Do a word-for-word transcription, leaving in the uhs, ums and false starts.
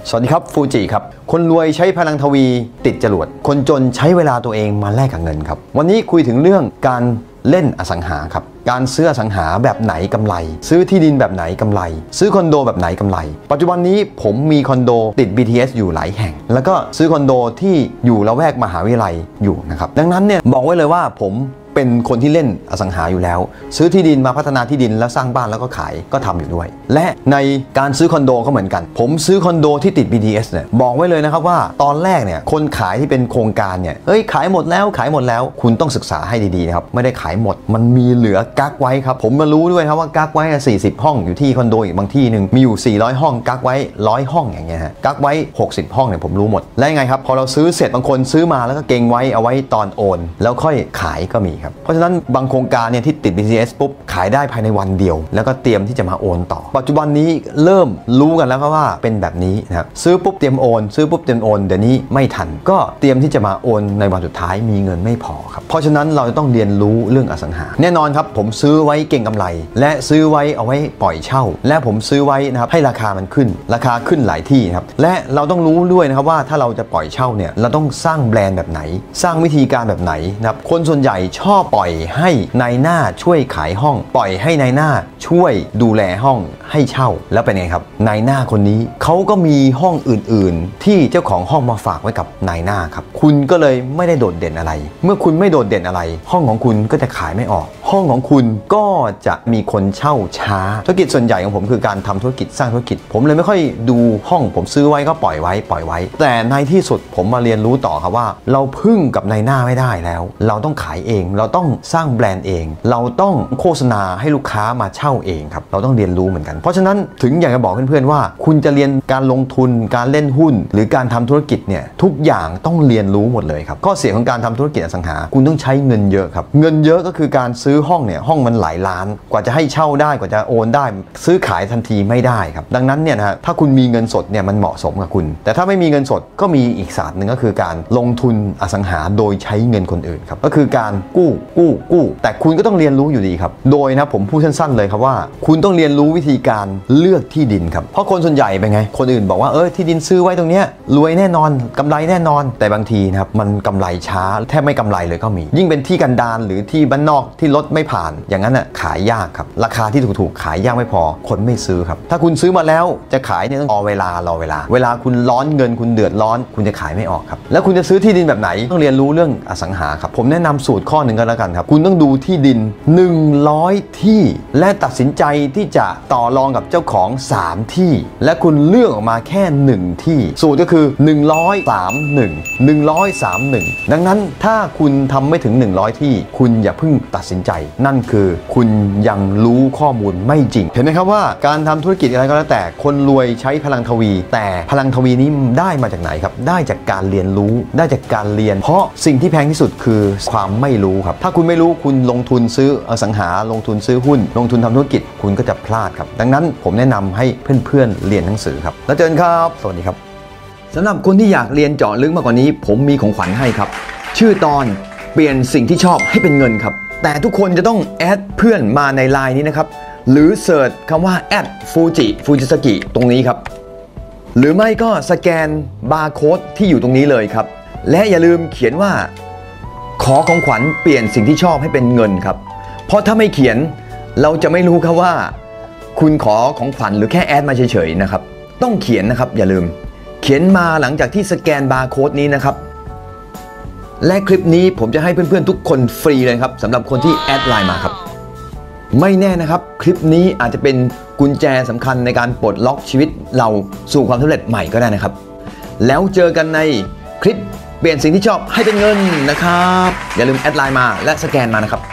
สวัสดีครับฟูจิครับคนรวยใช้พลังทวีติดจรวดคนจนใช้เวลาตัวเองมาแลกกับเงินครับวันนี้คุยถึงเรื่องการเล่นอสังหาครับการซื้ออสังหาแบบไหนกำไรซื้อที่ดินแบบไหนกำไรซื้อคอนโดแบบไหนกำไรปัจจุบันนี้ผมมีคอนโดติด บี ที เอส อยู่หลายแห่งแล้วก็ซื้อคอนโดที่อยู่ละแวกมหาวิทยาลัยอยู่นะครับดังนั้นเนี่ยบอกไว้เลยว่าผมเป็นคนที่เล่นอสังหาอยู่แล้วซื้อที่ดินมาพัฒนาที่ดินแล้วสร้างบ้านแล้วก็ขายก็ทำอยู่ด้วยและในการซื้อคอนโดก็เหมือนกันผมซื้อคอนโดที่ติด บี ที เอส เนี่ยบอกไว้เลยนะครับว่าตอนแรกเนี่ยคนขายที่เป็นโครงการเนี่ยเฮ้ยขายหมดแล้วขายหมดแล้วคุณต้องศึกษาให้ดีๆนะครับไม่ได้ขายหมดมันมีเหลือกักไว้ครับผมมารู้ด้วยครับว่ากักไว้สี่สิบห้องอยู่ที่คอนโดอีกบางที่หนึ่งมีอยู่สี่ร้อยห้องกักไว้หนึ่งร้อยห้องอย่างเงี้ยฮะกักไว้หกสิบห้องเนี่ยผมรู้หมดและยังไงครับพอเราซื้อเสร็จบางคนซื้อมาแล้วก็เก็งไว้เอาไว้ตอนโอนแล้วค่อยขายก็มีครับเพราะฉะนั้นบางโครงการเนี่ยที่ติด บี ที เอส ปุ๊บขายได้ภายในวันเดียวแล้วก็เตรียมที่จะมาโอนต่อปัจจุบันนี้เริ่มรู้กันแล้วก็ว่าเป็นแบบนี้นะครับซื้อปุ๊บเตรียมโอนซื้อปุ๊บเตรียมโอนเดี๋ยวนี้ไม่ทันก็เตรียมที่จะมาโอนในวันสุดท้ายมีเงินไม่พอครับเพราะฉะนั้นเราจะต้องเรียนรู้เรื่องอสังหาแน่นอนครับผมซื้อไว้เก่งกำไรและซื้อไว้เอาไว้ปล่อยเช่าและผมซื้อไว้นะครับให้ราคามันขึ้นราคาขึ้นหลายที่ครับและเราต้องรู้ด้วยนะครับว่าถ้าเราจะปล่อยเช่าเนี่ยเราต้องสร้างแบรนด์แบบไหนสร้างวิธีการแบบไหนนะครับคนส่วนใหญ่ชอบปล่อยให้นายหน้าช่วยขายห้องปล่อยให้นายหน้าช่วยดูแลห้องให้เช่าแล้วเป็นไงครับนายหน้าคนนี้เขาก็มีห้องอื่นๆที่เจ้าของห้องมาฝากไว้กับนายหน้าครับคุณก็เลยไม่ได้โดดเด่นอะไรเมื่อคุณไม่โดดเด่นอะไรห้องของคุณก็จะขายไม่ออกห้องของคุณก็จะมีคนเช่าช้าธุรกิจส่วนใหญ่ของผมคือการทำธุรกิจสร้างธุรกิจผมเลยไม่ค่อยดูห้องผมซื้อไว้ก็ปล่อยไว้ปล่อยไว้แต่ในที่สุดผมมาเรียนรู้ต่อครับว่าเราพึ่งกับนายหน้าไม่ได้แล้วเราต้องขายเองเราต้องสร้างแบรนด์เองเราต้องโฆษณาให้ลูกค้ามาเช่าเองครับเราต้องเรียนรู้เหมือนกันเพราะฉะนั้นถึงอยากจะบอกเพื่อนๆว่าคุณจะเรียนการลงทุนการเล่นหุ้นหรือการทำธุรกิจเนี่ยทุกอย่างต้องเรียนรู้หมดเลยครับข้อเสียของการทำธุรกิจอสังหาคุณต้องใช้เงินเยอะครับเงินเยอะก็คือการซื้อห้องเนี่ยห้องมันหลายล้านกว่าจะให้เช่าได้กว่าจะโอนได้ซื้อขายทันทีไม่ได้ครับดังนั้นเนี่ยนะฮะถ้าคุณมีเงินสดเนี่ยมันเหมาะสมกับคุณแต่ถ้าไม่มีเงินสดก็มีอีกศาสตร์หนึ่งก็คือการลงทุนอสังหาโดยใช้เงินคนอื่นครับก็คือการกู้กู้กู้แต่คุณก็ต้องเรียนรู้อยู่ดีครับโดยนะผมพูดสั้นๆเลยครับว่าคุณต้องเรียนรู้วิธีการเลือกที่ดินครับเพราะคนส่วนใหญ่เป็นไงคนอื่นบอกว่าเออที่ดินซื้อไว้ตรงเนี้ยรวยแน่นอนกำไรแน่นอนแต่บางทีนะครับมันกำไรช้าแทบไม่กำไรเลยก็มียิ่งเป็นที่กันดารหรือที่บ้านนอกที่รถไม่ผ่านอย่างนั้นอ่ะขายยากครับราคาที่ถูกๆขายยากไม่พอคนไม่ซื้อครับถ้าคุณซื้อมาแล้วจะขายเนี่ยต้องรอเวลารอเวลาเวลาคุณร้อนเงินคุณเดือดร้อนคุณจะขายไม่ออกครับแล้วคุณจะซื้อที่ดินแบบไหนต้องเรียนรู้เรื่องอสังหาครับผมแนะนำสูตรข้อหนึ่งก็แล้วกันครับคุณต้องดูที่ดินหนึ่งร้อยที่และตัดสินใจที่จะต่อรองกับเจ้าของสามที่และคุณเลือกออกมาแค่หนึ่งที่สูตรก็คือหนึ่งร้อยสามสิบเอ็ด หนึ่งร้อยสามสิบเอ็ดดังนั้นถ้าคุณทำไม่ถึงหนึ่งร้อยที่คุณอย่าเพิ่งตัดสินใจนั่นคือคุณยังรู้ข้อมูลไม่จริงเห็นไหมครับว่าการทำธุรกิจอะไรก็แล้วแต่คนรวยใช้พลังทวีแต่พลังทวีนี้ได้มาจากไหนครับได้จากการเรียนรู้ได้จากการเรียนเพราะสิ่งที่แพงที่สุดคือความไม่รู้ครับถ้าคุณไม่รู้คุณลงทุนซื้ออสังหาลงทุนซื้อหุ้นลงทุนทำธุรกิจคุณก็จะพลาดครับดังนั้นผมแนะนำให้เพื่อนๆเรียนหนังสือครับแล้วเจอกันครับสวัสดีครับสำหรับคนที่อยากเรียนเจาะลึกมากกว่านี้ผมมีของขวัญให้ครับชื่อตอนเปลี่ยนสิ่งที่ชอบให้เป็นเงินครับแต่ทุกคนจะต้องแอดเพื่อนมาในไลน์นี้นะครับหรือเสิร์ชคำว่าแอดฟูจิฟูจิสกิตรงนี้ครับหรือไม่ก็สแกนบาร์โค้ดที่อยู่ตรงนี้เลยครับและอย่าลืมเขียนว่าขอของขวัญเปลี่ยนสิ่งที่ชอบให้เป็นเงินครับเพราะถ้าไม่เขียนเราจะไม่รู้ครับว่าคุณขอของขวัญหรือแค่แอดมาเฉยๆนะครับต้องเขียนนะครับอย่าลืมเขียนมาหลังจากที่สแกนบาร์โค้ดนี้นะครับและคลิปนี้ผมจะให้เพื่อนๆทุกคนฟรีเลยครับสำหรับคนที่แอดไลน์มาครับไม่แน่นะครับคลิปนี้อาจจะเป็นกุญแจสำคัญในการปลดล็อกชีวิตเราสู่ความสำเร็จใหม่ก็ได้นะครับแล้วเจอกันในคลิปเปลี่ยนสิ่งที่ชอบให้เป็นเงินนะครับอย่าลืมแอดไลน์มาและสแกนมานะครับ